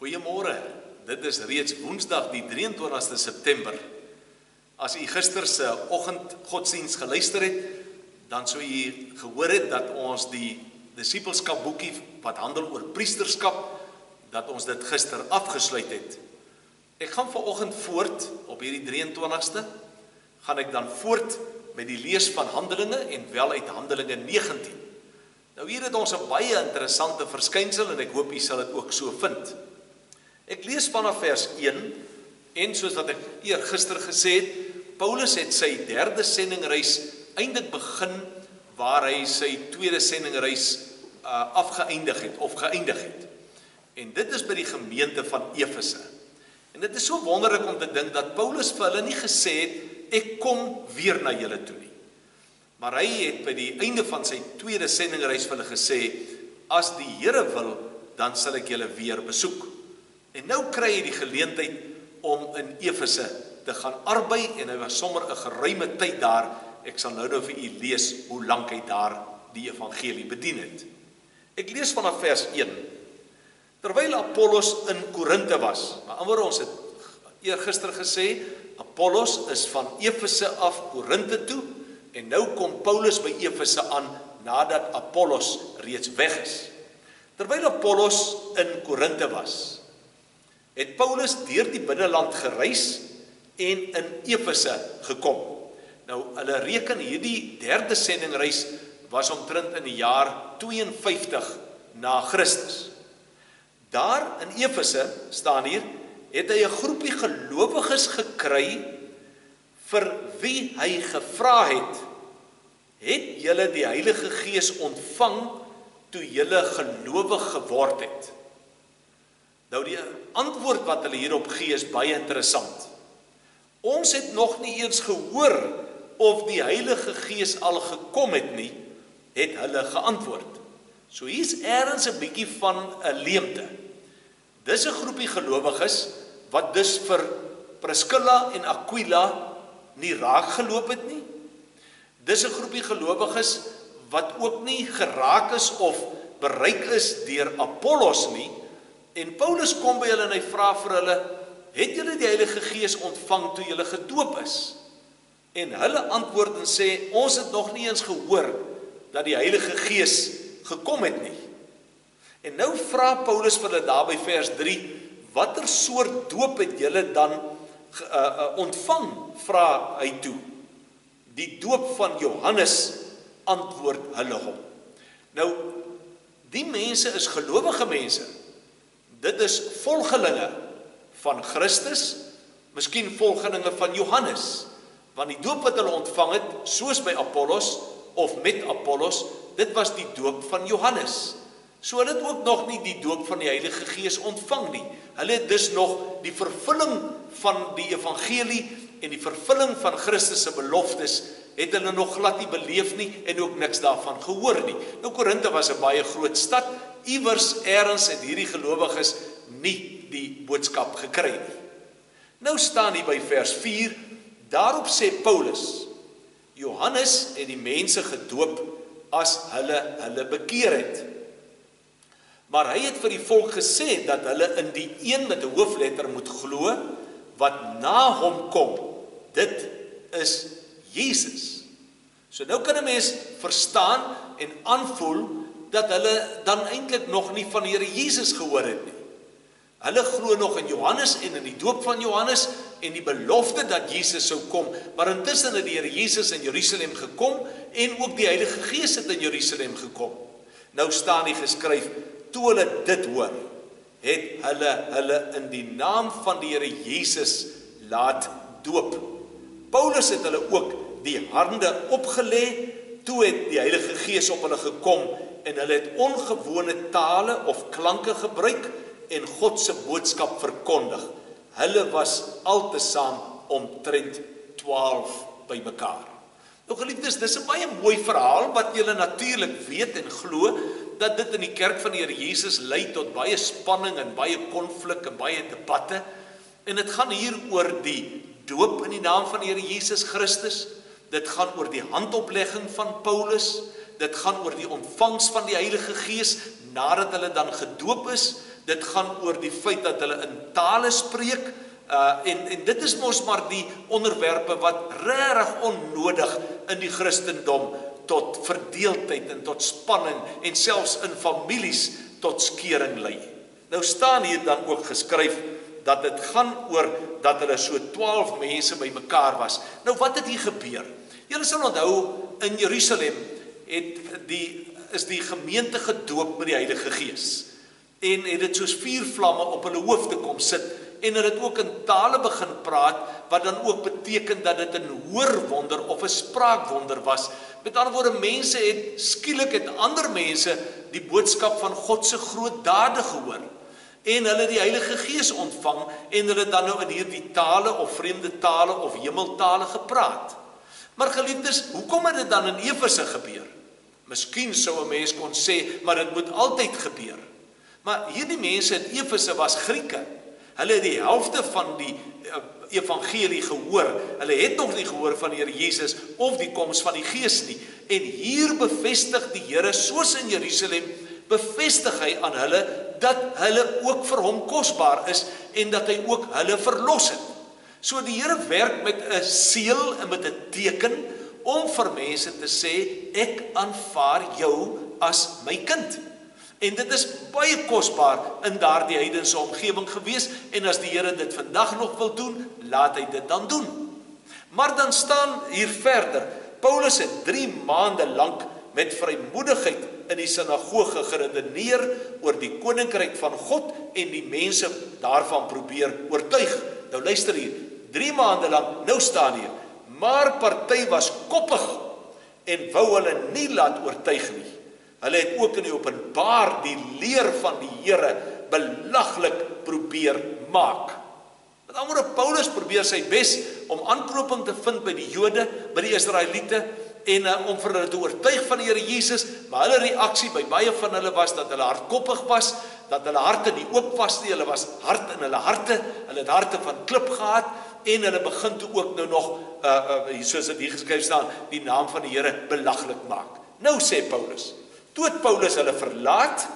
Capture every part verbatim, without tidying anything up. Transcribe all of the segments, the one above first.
Goeiemôre, dit is reeds Woensdag die drieëntwintigste September. As u gister se oggendgodsdiens geluister het, dan sou u gehoor het dat ons die disippelskap boekie wat handel oor priesterskap, dat ons dit gister afgesluit het. Ek gaan vanoggend voort op hierdie drieëntwintigste, gaan ek dan voort met die lees van Handelinge en wel uit Handelinge negentien. Nou hier het ons 'n baie interessante verskynsel en ek hoop u sal dit ook so vind. Ek lees vanaf vers een en soos wat ek eergister gesê het, Paulus het sy derde sendingreis eintlik begin waar hy sy tweede sendingreis uh, afgeëindig het of geëindig het. En dit is by die gemeente van Efese. En dit is so wonderlik om te dink dat Paulus vir hulle nie gesê het, ek kom weer na julle toe nie. Maar hy het by die einde van sy tweede sendingreis vir hulle gesê, as die Here wil, dan sal ek julle weer besoek. En nou kry hy die geleentheid om in Efese te gaan arbei en hy was sommer 'n geruime tyd daar. Ek sal nou nou vir u lees hoe lank hy daar die evangelie bedien het. Ek lees vanaf vers een. Terwyl Apollos in Korinthe was, maar anders ons het eergister gesê, Apollos is van Efese af Korinthe toe en nou kom Paulus by Efese aan nadat Apollos reeds weg is. Terwyl Apollos in Korinthe was, het Paulus deur die binneland gereis en in Efese gekom. Nou, hulle reken hierdie derde sendingreis was omtrent in die jaar tweeënvyftig na Christus. Daar in Efese, staan hier, het hy 'n groepie gelowiges gekry vir wie hy gevra het, het julle die Heilige Gees ontvang toe julle gelowig geword het? Nou die antwoord wat hulle hierop gee is baie interessant. Ons het nog nie eens gehoor of die Heilige Gees al gekom het nie, het hulle geantwoord. So hier's ergens 'n bietjie van 'n leemte. Dis 'n groepie gelowiges wat dus vir Priscilla en Aquila nie raak geloop het nie. Dis 'n groepie gelowiges wat ook nie geraak is of bereik is deur Apollos nie. En Paulus kom by hulle en hy vra vir hulle, het julle die Heilige Gees ontvang toe julle gedoop is? En hulle antwoord en sê, ons het nog nie eens gehoor dat die Heilige Gees gekom het nie. En nou vra Paulus vir hulle daar by vers drie, watter soort doop het julle dan uh, uh, ontvang, vra hy toe. Die doop van Johannes, antwoord hulle hom. Nou, die mense is gelowige mense. Dit is volgelinge van Christus, miskien volgelinge van Johannes, want die doop wat hulle ontvang het, soos by Apollos, of met Apollos, dit was die doop van Johannes. So hulle het ook nog nie die doop van die Heilige Gees ontvang nie. Hulle het dus nog die vervulling van die evangelie en die vervulling van Christus se beloftes, het hulle nog glad nie beleef nie en ook niks daarvan gehoor nie. Nou Korinthe was 'n baie groot stad, iewers ergens het hierdie gelowiges nie die boodskap gekry nie. Nou staan hier by vers vier, daarop sê Paulus, Johannes het die mense gedoop as hulle hulle bekeer het. Maar hy het vir die volk gesê dat hulle in die een met 'n hoofletter moet glo wat na hom kom. Dit is Jesus. So nou kan 'n mens verstaan en aanvoel dat hulle dan eintlik nog nie van die Here Jesus gehoor het nie. Hulle glo nog in Johannes en in die doop van Johannes en die belofte dat Jesus sou kom, maar intussen het die Here Jesus in Jerusalem gekom en ook die Heilige Gees het in Jerusalem gekom. Nou staan hier geskryf, toe hulle dit hoor, het hulle hulle in die naam van die Here Jesus laat doop. Paulus het hulle ook die hande opgelê, toe het die Heilige Gees op hulle gekom en hulle het ongewone tale of klanke gebruik en God se boodskap verkondig. Hulle was altesaam omtrent twaalf by mekaar. Nou geliefdes, dis 'n baie mooi verhaal wat julle natuurlik weet en glo dat dit in die kerk van die Here Jesus lei tot baie spanning en baie konflik en baie debatte. En dit gaan hier oor die doop in die naam van die Here Jesus Christus. Dit gaan oor die handoplegging van Paulus. Dit gaan oor die ontvangs van die Heilige Gees nadat hulle dan gedoop is. Dit gaan oor die feit dat hulle in tale spreek, uh, en, en dit is mos maar die onderwerpe wat regtig onnodig in die Christendom tot verdeeldheid en tot spanning en selfs in families tot skeuring lei. Nou staan hier dan ook geskryf dat dit gaan oor dat hulle so twaalf mense by mekaar was. Nou wat het hier gebeur? Julle sal onthou, in Jerusalem het die, is die gemeente gedoop met die Heilige Gees. En het dit soos vier vlamme op hulle hoofde kom sit, en hulle het ook in tale begin praat, wat dan ook beteken dat dit 'n hoorwonder of 'n spraakwonder was. Met ander woorde, mense het, skielik het ander mense die boodskap van God se groot dade gehoor. En hulle die Heilige Gees ontvang, en hulle dan nou in hierdie tale, of vreemde tale, of hemeltale gepraat. Maar geliefdes, hoekom het dit dan in Efese gebeur? Miskien sou 'n mens kon sê, maar dit moet altyd gebeur. Maar hierdie mense in Efese was Grieke. Hulle het die helfte van die evangelie gehoor. Hulle het nog nie gehoor van die Here Jesus of die koms van die Gees nie. En hier bevestig die Here, soos in Jerusalem, bevestig hy aan hulle dat hulle ook vir hom kosbaar is en dat hy ook hulle verlos het. So die Here werk met 'n seël en met 'n teken om vir mense te sê, ek aanvaar jou as my kind. En dit is baie kosbaar in daardie heidense omgewing gewees, en as die Here dit vandag nog wil doen, laat hy dit dan doen. Maar dan staan hier verder, Paulus het drie maande lank met vrymoedigheid in die sinagoge geredeneer oor die koninkryk van God en die mense daarvan probeer oortuig. Nou luister hier, drie maande lank, nou staan hier, maar party was koppig en wou hulle nie laat oortuig nie. Hulle het ook in die openbaar die leer van die Here belaglik probeer maak. Met ander woorde, Paulus probeer sy bes om aanknoping te vind by die Jode, by die Israeliete, en uh, om vir hulle te oortuig van die Here Jesus, maar hulle reaksie by baie van hulle was dat hulle hardkoppig was, dat hulle harte nie oop was nie, hulle was hard in hulle harte, hulle het harte van klip gehad, en hulle begin toe ook nou nog, uh, uh, soos dit hier geskryf staan, die naam van die Here belaglik maak. Nou sê Paulus, toe het Paulus hulle verlaat,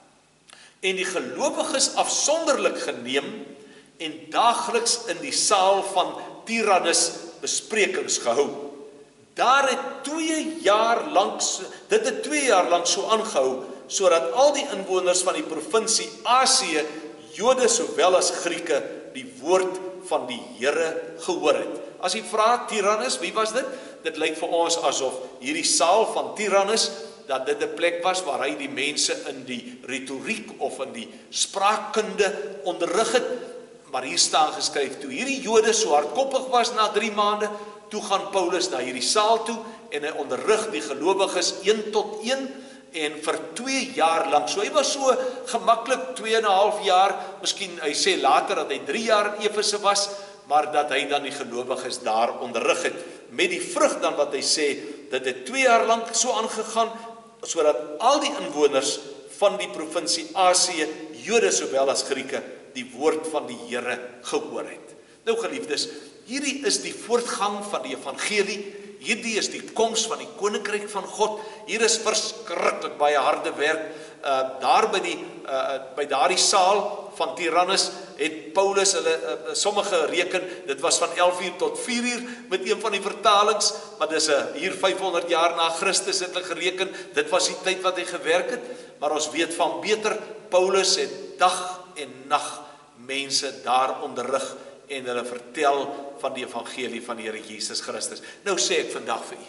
en die gelowiges afsonderlik geneem, en daagliks in die saal van Tyrannus besprekings gehou. Daar het twee jaar lank, dit het twee jaar lank so aangehou, sodat al die inwoners van die provinsie Asië, Jode sowel as Grieke, die woord van die Here gehoor het. As jy vra Tyrannus, wie was dit? Dit lyk vir ons asof hierdie saal van Tyrannus, dat dit 'n plek was waar hy die mense in die retoriek of in die spraakkunde onderrig het. Maar hier staan geskryf, toe hierdie Jode so hardkoppig was na drie maande, toe gaan Paulus na hierdie saal toe en hy onderrig die gelowiges een tot een en vir twee jaar lank. So hy was so gemaklik twee en 'n half jaar, miskien hy sê later dat hy drie jaar in Efese was, maar dat hy dan die gelowiges daar onderrig het. Met die vrug dan wat hy sê, dit het twee jaar lank so aangegaan, sodat al die inwoners van die provinsie Asië, Jode sowel as Grieke, die woord van die Here gehoor het. Nou geliefdes, hierdie is die voortgang van die evangelie, hierdie is die koms van die koninkryk van God, hier is verskriklik baie harde werk, uh, daar by die, uh, by daardie saal van Tyrannus, het Paulus, hulle, uh, sommige reken, dit was van elf uur tot vier uur, met een van die vertalings, maar dis uh, hier vyfhonderd jaar na Christus het hulle gereken, dit was die tyd wat hy gewerk het, maar ons weet van beter, Paulus het dag en nag mense daar onderrig, en hulle vertel van die evangelie van die Here Jesus Christus. Nou sê ek vandag vir u,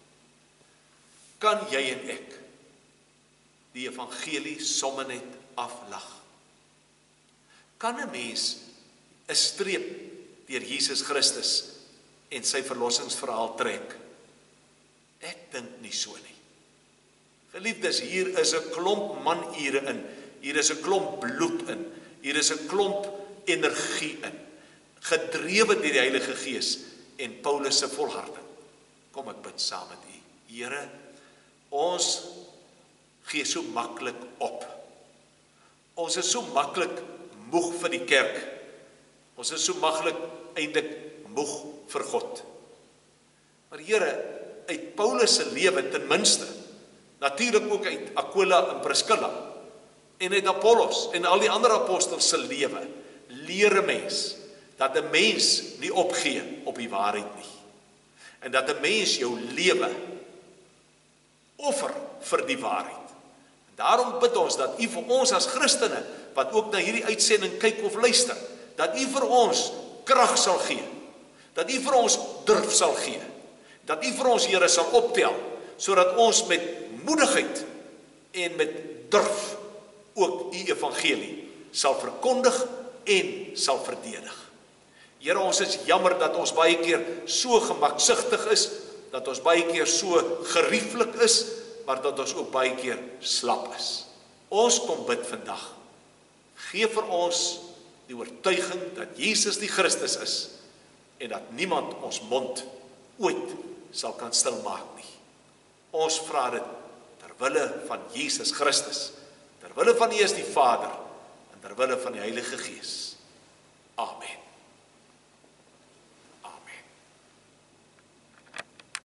kan jy en ek die evangelie somme net aflag? Kan 'n mens 'n streep deur Jesus Christus en sy verlossingsverhaal trek? Ek dink nie so nie. Geliefdes, hier is 'n klomp manure in, hier is 'n klomp bloed in, hier is 'n klomp energie in, gedrewe deur die Heilige Gees en Paulus se volharding. Kom ek bid saam met u. Here, ons gee so maklik op. Ons is so maklik moeg vir die kerk. Ons is so maklik eintlik moeg vir God. Maar Here, uit Paulus se lewe ten minste, natuurlik ook uit Aquila en Priscilla, en uit Apollos en al die ander apostels se lewe leer 'n mens dat 'n mens nie opgee op die waarheid nie. En dat 'n mens jou lewe offer vir die waarheid. En daarom bid ons dat U vir ons as Christene, wat ook na hierdie uitsending kyk of luister, dat U vir ons krag sal gee, dat U vir ons durf sal gee, dat U vir ons, Here, sal optel, sodat ons met moedigheid en met durf ook U evangelie sal verkondig en sal verdedig. Here, ons is jammer dat ons baie keer so gemaksigtig is, dat ons baie keer so gerieflik is, maar dat ons ook baie keer slap is. Ons kom bid vandag. Gee vir ons die oortuiging dat Jesus die Christus is en dat niemand ons mond ooit sal kan stilmaak nie. Ons vra dit ter wille van Jesus Christus, ter wille van U as die Vader en ter wille van die Heilige Gees.